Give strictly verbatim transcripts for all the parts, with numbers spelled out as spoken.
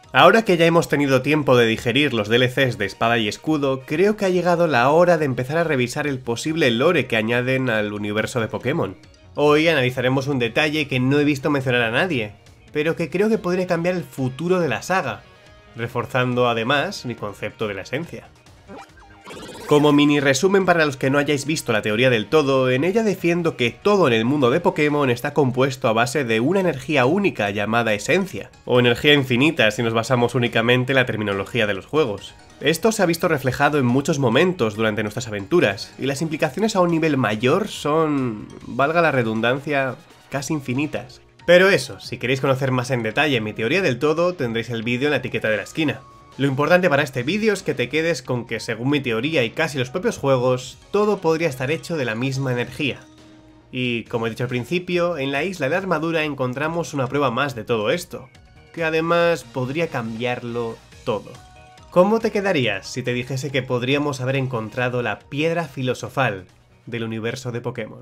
Ahora que ya hemos tenido tiempo de digerir los D L Cs de Espada y Escudo, creo que ha llegado la hora de empezar a revisar el posible lore que añaden al universo de Pokémon. Hoy analizaremos un detalle que no he visto mencionar a nadie, pero que creo que podría cambiar el futuro de la saga, reforzando además mi concepto de la esencia. Como mini resumen para los que no hayáis visto la teoría del todo, en ella defiendo que todo en el mundo de Pokémon está compuesto a base de una energía única llamada esencia, o energía infinita si nos basamos únicamente en la terminología de los juegos. Esto se ha visto reflejado en muchos momentos durante nuestras aventuras, y las implicaciones a un nivel mayor son, valga la redundancia, casi infinitas. Pero eso, si queréis conocer más en detalle mi teoría del todo, tendréis el vídeo en la etiqueta de la esquina. Lo importante para este vídeo es que te quedes con que, según mi teoría y casi los propios juegos, todo podría estar hecho de la misma energía. Y, como he dicho al principio, en la isla de Armadura encontramos una prueba más de todo esto, que además podría cambiarlo todo. ¿Cómo te quedarías si te dijese que podríamos haber encontrado la piedra filosofal del universo de Pokémon?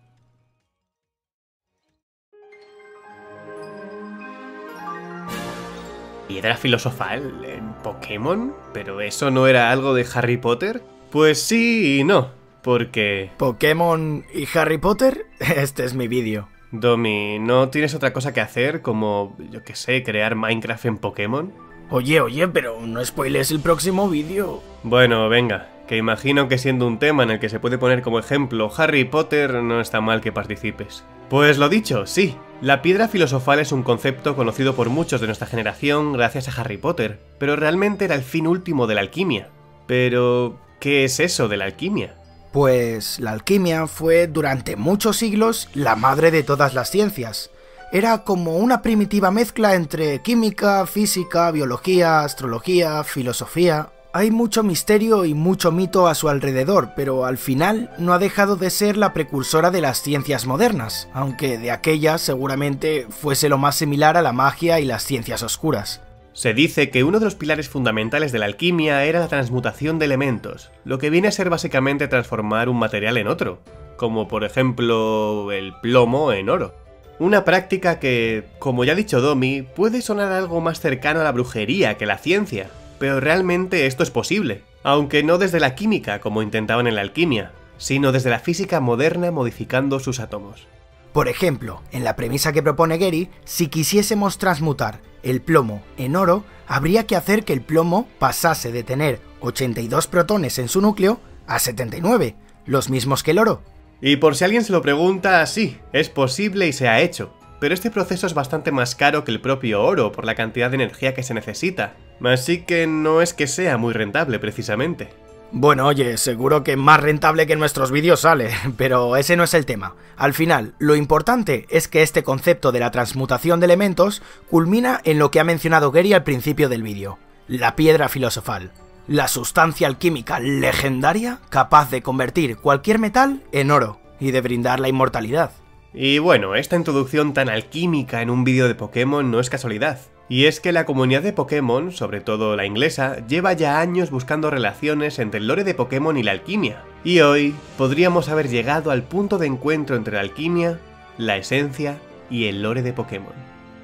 ¿Piedra filosofal en Pokémon? ¿Pero eso no era algo de Harry Potter? Pues sí y no, porque... ¿Pokémon y Harry Potter? Este es mi vídeo. Domi, ¿no tienes otra cosa que hacer como, yo qué sé, crear Minecraft en Pokémon? Oye, oye, pero no spoiles el próximo vídeo. Bueno, venga, que imagino que siendo un tema en el que se puede poner como ejemplo Harry Potter, no está mal que participes. Pues lo dicho, sí, la piedra filosofal es un concepto conocido por muchos de nuestra generación gracias a Harry Potter, pero realmente era el fin último de la alquimia. Pero, ¿qué es eso de la alquimia? Pues la alquimia fue durante muchos siglos la madre de todas las ciencias. Era como una primitiva mezcla entre química, física, biología, astrología, filosofía. Hay mucho misterio y mucho mito a su alrededor, pero al final no ha dejado de ser la precursora de las ciencias modernas, aunque de aquellas seguramente fuese lo más similar a la magia y las ciencias oscuras. Se dice que uno de los pilares fundamentales de la alquimia era la transmutación de elementos, lo que viene a ser básicamente transformar un material en otro, como por ejemplo el plomo en oro. Una práctica que, como ya ha dicho Domi, puede sonar algo más cercano a la brujería que la ciencia, pero realmente esto es posible, aunque no desde la química como intentaban en la alquimia, sino desde la física moderna modificando sus átomos. Por ejemplo, en la premisa que propone Gary, si quisiésemos transmutar el plomo en oro, habría que hacer que el plomo pasase de tener ochenta y dos protones en su núcleo a setenta y nueve, los mismos que el oro. Y por si alguien se lo pregunta, sí, es posible y se ha hecho, pero este proceso es bastante más caro que el propio oro por la cantidad de energía que se necesita, así que no es que sea muy rentable precisamente. Bueno, oye, seguro que más rentable que en nuestros vídeos sale, pero ese no es el tema. Al final, lo importante es que este concepto de la transmutación de elementos culmina en lo que ha mencionado Gary al principio del vídeo, la piedra filosofal. La sustancia alquímica legendaria capaz de convertir cualquier metal en oro y de brindar la inmortalidad. Y bueno, esta introducción tan alquímica en un vídeo de Pokémon no es casualidad. Y es que la comunidad de Pokémon, sobre todo la inglesa, lleva ya años buscando relaciones entre el lore de Pokémon y la alquimia. Y hoy podríamos haber llegado al punto de encuentro entre la alquimia, la esencia y el lore de Pokémon.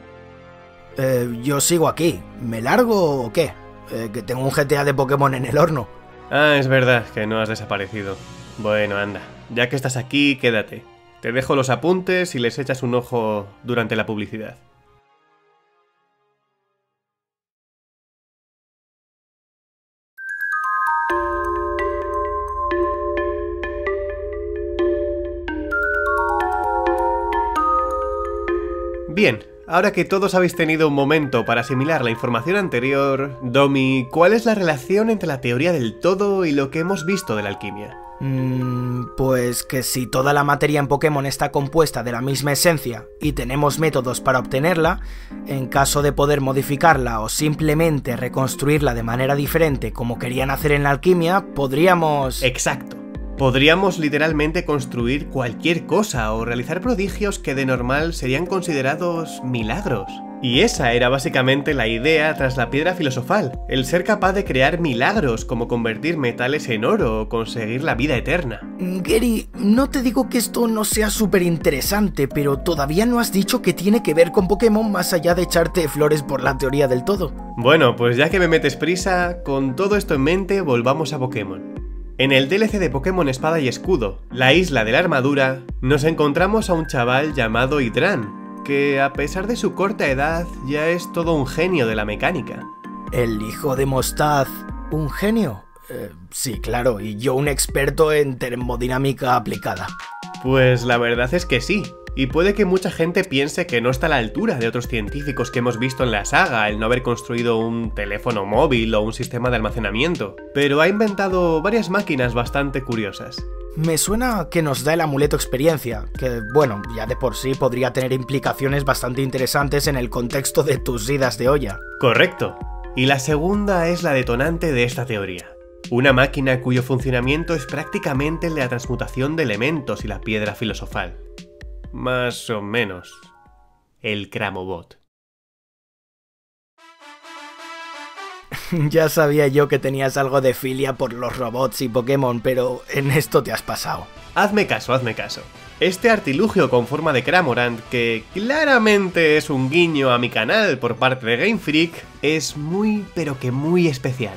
Eh, yo sigo aquí. ¿Me largo o qué? Eh, que tengo un G T A de Pokémon en el horno. Ah, es verdad que no has desaparecido. Bueno, anda, ya que estás aquí, quédate. Te dejo los apuntes y les echas un ojo durante la publicidad. Bien, ahora que todos habéis tenido un momento para asimilar la información anterior, Domi, ¿cuál es la relación entre la teoría del todo y lo que hemos visto de la alquimia? Mm, pues que si toda la materia en Pokémon está compuesta de la misma esencia y tenemos métodos para obtenerla, en caso de poder modificarla o simplemente reconstruirla de manera diferente como querían hacer en la alquimia, podríamos... Exacto. Podríamos literalmente construir cualquier cosa o realizar prodigios que de normal serían considerados milagros. Y esa era básicamente la idea tras la piedra filosofal, el ser capaz de crear milagros como convertir metales en oro o conseguir la vida eterna. Gary, no te digo que esto no sea súper interesante, pero todavía no has dicho que tiene que ver con Pokémon más allá de echarte flores por la teoría del todo. Bueno, pues ya que me metes prisa, con todo esto en mente volvamos a Pokémon. En el D L C de Pokémon Espada y Escudo, la isla de la armadura, nos encontramos a un chaval llamado Hydran, que a pesar de su corta edad ya es todo un genio de la mecánica. ¿El hijo de Mostaz, un genio? Eh, sí, claro, y yo un experto en termodinámica aplicada. Pues la verdad es que sí, y puede que mucha gente piense que no está a la altura de otros científicos que hemos visto en la saga, el no haber construido un teléfono móvil o un sistema de almacenamiento, pero ha inventado varias máquinas bastante curiosas. Me suena que nos da el amuleto experiencia, que bueno, ya de por sí podría tener implicaciones bastante interesantes en el contexto de tus idas de olla. Correcto, y la segunda es la detonante de esta teoría. Una máquina cuyo funcionamiento es prácticamente el de la transmutación de elementos y la piedra filosofal. Más o menos. El Cramobot. Ya sabía yo que tenías algo de filia por los robots y Pokémon, pero en esto te has pasado. Hazme caso, hazme caso. Este artilugio con forma de Cramorant, que claramente es un guiño a mi canal por parte de Game Freak, es muy pero que muy especial.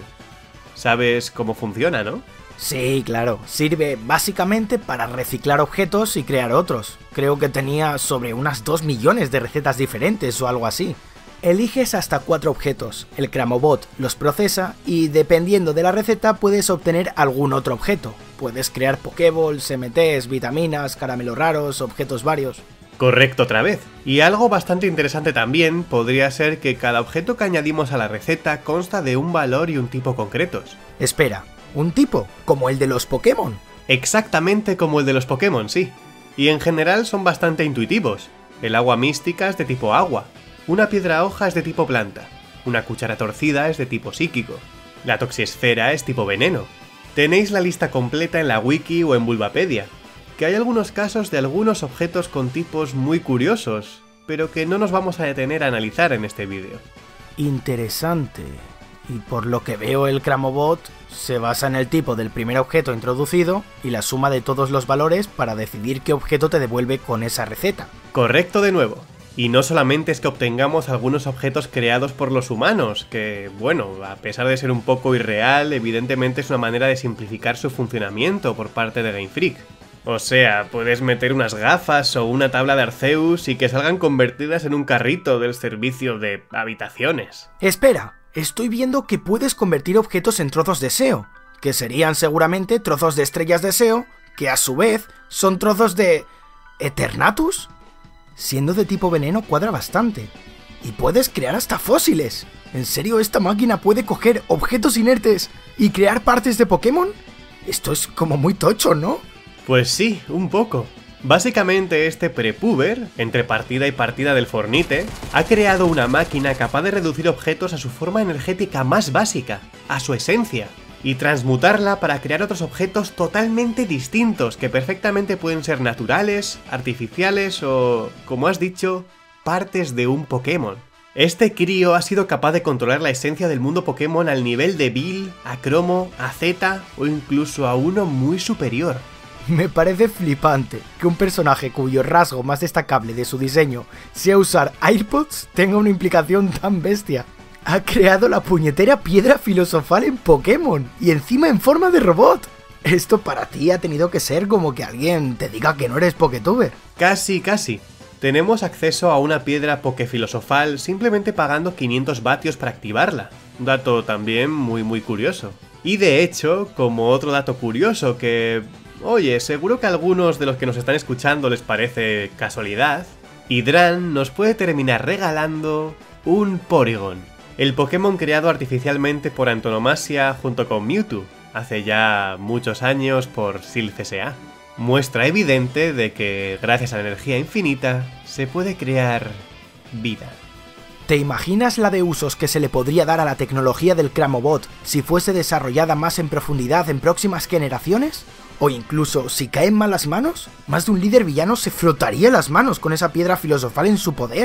¿Sabes cómo funciona, no? Sí, claro. Sirve básicamente para reciclar objetos y crear otros. Creo que tenía sobre unas dos millones de recetas diferentes o algo así. Eliges hasta cuatro objetos, el Cramobot los procesa y dependiendo de la receta puedes obtener algún otro objeto. Puedes crear Pokéballs, M Ts, vitaminas, caramelos raros, objetos varios. Correcto otra vez. Y algo bastante interesante también podría ser que cada objeto que añadimos a la receta consta de un valor y un tipo concretos. Espera, ¿un tipo? ¿Como el de los Pokémon? Exactamente como el de los Pokémon, sí. Y en general son bastante intuitivos. El agua mística es de tipo agua. Una piedra hoja es de tipo planta, una cuchara torcida es de tipo psíquico, la toxiesfera es tipo veneno. Tenéis la lista completa en la wiki o en Bulbapedia, que hay algunos casos de algunos objetos con tipos muy curiosos, pero que no nos vamos a detener a analizar en este vídeo. Interesante. Y por lo que veo el Cramobot se basa en el tipo del primer objeto introducido y la suma de todos los valores para decidir qué objeto te devuelve con esa receta. Correcto de nuevo. Y no solamente es que obtengamos algunos objetos creados por los humanos, que, bueno, a pesar de ser un poco irreal, evidentemente es una manera de simplificar su funcionamiento por parte de Game Freak. O sea, puedes meter unas gafas o una tabla de Arceus y que salgan convertidas en un carrito del servicio de habitaciones. Espera, estoy viendo que puedes convertir objetos en trozos de S E O, que serían seguramente trozos de estrellas de S E O, que a su vez son trozos de... ¿Eternatus? Siendo de tipo veneno cuadra bastante. Y puedes crear hasta fósiles. ¿En serio esta máquina puede coger objetos inertes y crear partes de Pokémon? Esto es como muy tocho, ¿no? Pues sí, un poco. Básicamente este prepuber, entre partida y partida del Fornite, ha creado una máquina capaz de reducir objetos a su forma energética más básica, a su esencia, y transmutarla para crear otros objetos totalmente distintos que perfectamente pueden ser naturales, artificiales o, como has dicho, partes de un Pokémon. Este crío ha sido capaz de controlar la esencia del mundo Pokémon al nivel de Bill, a Cromo, a Z o incluso a uno muy superior. Me parece flipante que un personaje cuyo rasgo más destacable de su diseño sea usar AirPods tenga una implicación tan bestia. Ha creado la puñetera piedra filosofal en Pokémon y encima en forma de robot. Esto para ti ha tenido que ser como que alguien te diga que no eres Pokétuber. Casi, casi. Tenemos acceso a una piedra Pokéfilosofal simplemente pagando quinientos vatios para activarla. Dato también muy muy curioso. Y de hecho, como otro dato curioso que... Oye, seguro que a algunos de los que nos están escuchando les parece casualidad, Hydran nos puede terminar regalando un Porygon. El Pokémon creado artificialmente por antonomasia junto con Mewtwo, hace ya muchos años por Silph S A Muestra evidente de que, gracias a la energía infinita, se puede crear vida. ¿Te imaginas la de usos que se le podría dar a la tecnología del Cramobot si fuese desarrollada más en profundidad en próximas generaciones? O incluso, si cae en malas manos, más de un líder villano se frotaría las manos con esa piedra filosofal en su poder.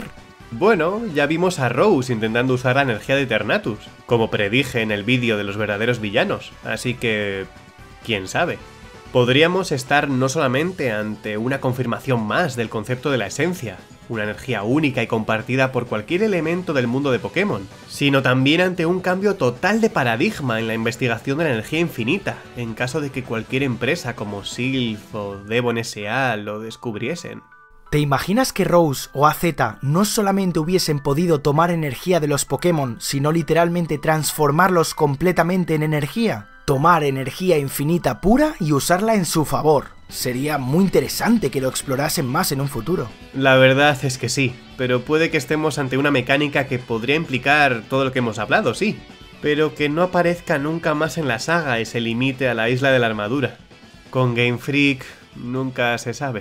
Bueno, ya vimos a Rose intentando usar la energía de Eternatus, como predije en el vídeo de los verdaderos villanos, así que... quién sabe. Podríamos estar no solamente ante una confirmación más del concepto de la esencia, una energía única y compartida por cualquier elemento del mundo de Pokémon, sino también ante un cambio total de paradigma en la investigación de la energía infinita, en caso de que cualquier empresa como Silph o Devon S A lo descubriesen. ¿Te imaginas que Rose o A Z no solamente hubiesen podido tomar energía de los Pokémon, sino literalmente transformarlos completamente en energía? Tomar energía infinita pura y usarla en su favor. Sería muy interesante que lo explorasen más en un futuro. La verdad es que sí, pero puede que estemos ante una mecánica que podría implicar todo lo que hemos hablado, sí, pero que no aparezca nunca más en la saga y se limite a la isla de la armadura. Con Game Freak nunca se sabe.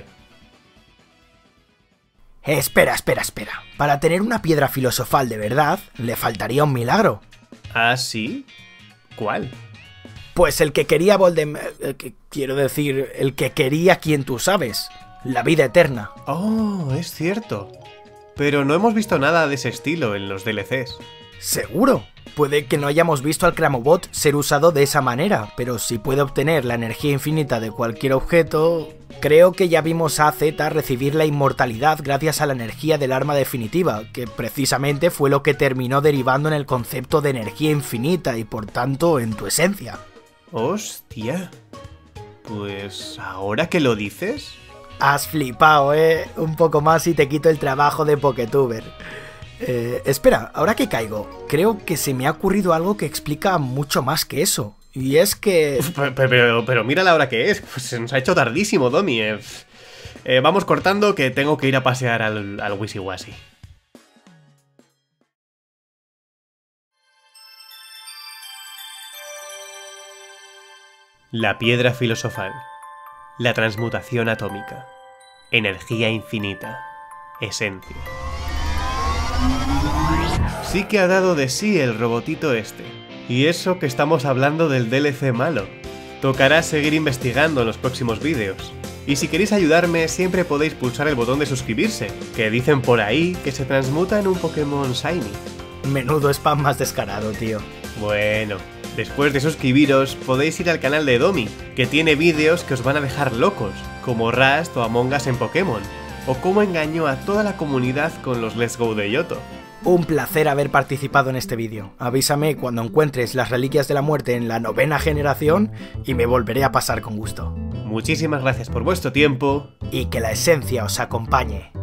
Espera, espera, espera. Para tener una piedra filosofal de verdad, le faltaría un milagro. ¿Ah, sí? ¿Cuál? Pues el que quería Voldemort... Eh, quiero decir, el que quería quien tú sabes. La vida eterna. Oh, es cierto. Pero no hemos visto nada de ese estilo en los D L Cs. ¿Seguro? Puede que no hayamos visto al Cramobot ser usado de esa manera, pero si puede obtener la energía infinita de cualquier objeto... Creo que ya vimos a Z recibir la inmortalidad gracias a la energía del arma definitiva, que precisamente fue lo que terminó derivando en el concepto de energía infinita y por tanto en tu esencia. ¡Hostia! Pues... ¿ahora que lo dices? Has flipado, ¿eh? Un poco más y te quito el trabajo de Poketuber. Eh, espera, ahora que caigo, creo que se me ha ocurrido algo que explica mucho más que eso. Y es que... Pero, pero, pero mira la hora que es, pues se nos ha hecho tardísimo, Domi. Eh, eh, vamos cortando que tengo que ir a pasear al, al Wisiwasi. La piedra filosofal. La transmutación atómica. Energía infinita. Esencia. Sí que ha dado de sí el robotito este. Y eso que estamos hablando del D L C malo. Tocará seguir investigando en los próximos vídeos. Y si queréis ayudarme, siempre podéis pulsar el botón de suscribirse, que dicen por ahí que se transmuta en un Pokémon Shiny. Menudo spam más descarado, tío. Bueno, después de suscribiros, podéis ir al canal de Domi, que tiene vídeos que os van a dejar locos, como Rust o Among Us en Pokémon, o cómo engañó a toda la comunidad con los Let's Go de Yoto. Un placer haber participado en este vídeo. Avísame cuando encuentres las reliquias de la muerte en la novena generación y me volveré a pasar con gusto. Muchísimas gracias por vuestro tiempo. Y que la esencia os acompañe.